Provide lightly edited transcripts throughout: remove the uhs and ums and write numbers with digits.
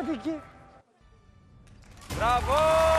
Vicky! Bravo!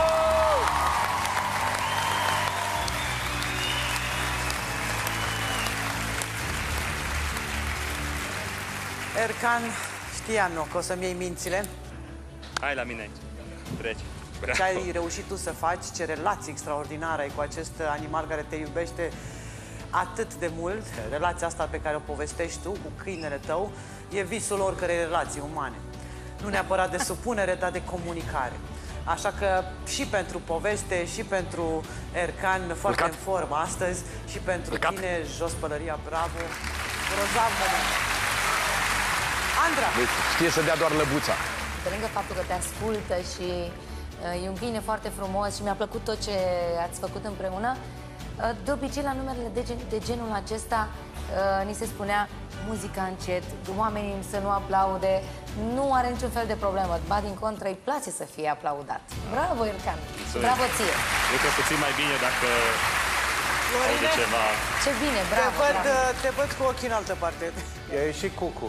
Ercan, știam eu că o să-mi iei mințile. Hai la mine aici. Treci. Ce ai reușit tu să faci, ce relație extraordinară ai cu acest animal care te iubește atât de mult. Relația asta pe care o povestești tu cu câinele tău e visul oricărei relații umane. Nu neapărat de supunere, dar de comunicare. Așa că și pentru poveste, și pentru Ercan, foarte în formă astăzi, și pentru tine, jos pălăria, bravo. Grozav moment. Andra! Știe să dea doar lăbuța. Pe lângă faptul că te ascultă și e un câine foarte frumos și mi-a plăcut tot ce ați făcut împreună, de obicei la numerele de genul acesta ni se spunea muzica încet, oamenii să nu aplaude, nu are niciun fel de problemă, ba din contră îi place să fie aplaudat. Bravo, Ercan! Bravo ție! Cred că puțin mai bine dacă aude ceva. Ce bine, bravo! Te văd cu ochii în altă parte. I-a ieșit cucu.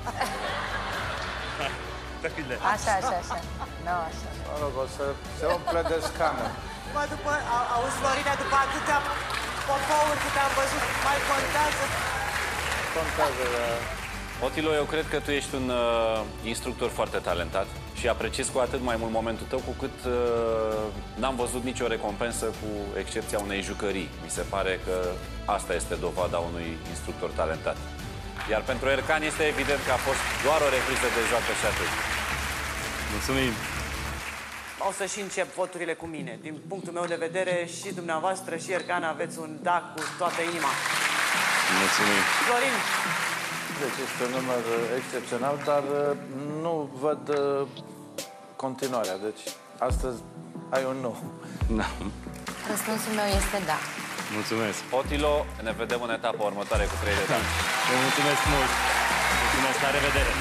Așa. Nu, așa. Mă rog, o să se umple de scană. Mă, auzi, Florina, după atâtea popouri câte am văzut, mai contează? Contează, Otilo, eu cred că tu ești un instructor foarte talentat și apreciez cu atât mai mult momentul tău cu cât n-am văzut nicio recompensă cu excepția unei jucării. Mi se pare că asta este dovada unui instructor talentat. Iar pentru Ercan este evident că a fost doar o repriză de joacă și atât. Mulțumim! O să și încep voturile cu mine. Din punctul meu de vedere, și dumneavoastră și Ercan aveți un da cu toată inima. Mulțumim! Florin! Deci este un număr excepțional, dar nu văd continuarea. Deci astăzi ai un nu. Da. Răspunsul meu este da. Mulțumesc! Otilo, ne vedem în etapa următoare cu 3 de da. Vă mulțumesc mult! Mulțumesc, la revedere!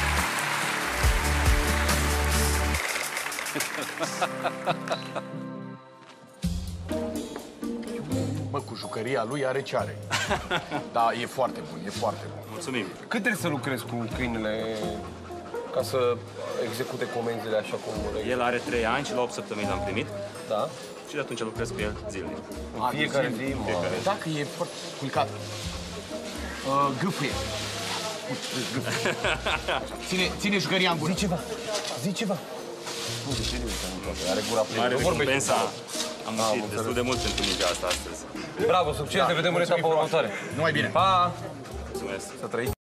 Mă, cu jucăria lui are ce are. Da, e foarte bun, e foarte bun. Mulțumim! Cât trebuie să lucrezi cu câinele ca să execute comenzile așa cum le... El are 3 ani și la 8 săptămâni l-am primit. Da? Și de atunci lucrez cu el zilnic. În fiecare zi, mă. Dacă e foarte culcat, gâfâie. Ține jucăria în gură. Zi ceva. Nu, de ce nu are gura plină. Mare Nu vorbește. recompensa. Am muncit destul de mult pentru mingea asta astăzi. Bravo, succes, ne vedem în etapa următoare. Numai bine. Pa! Mulțumesc! Să trăiți.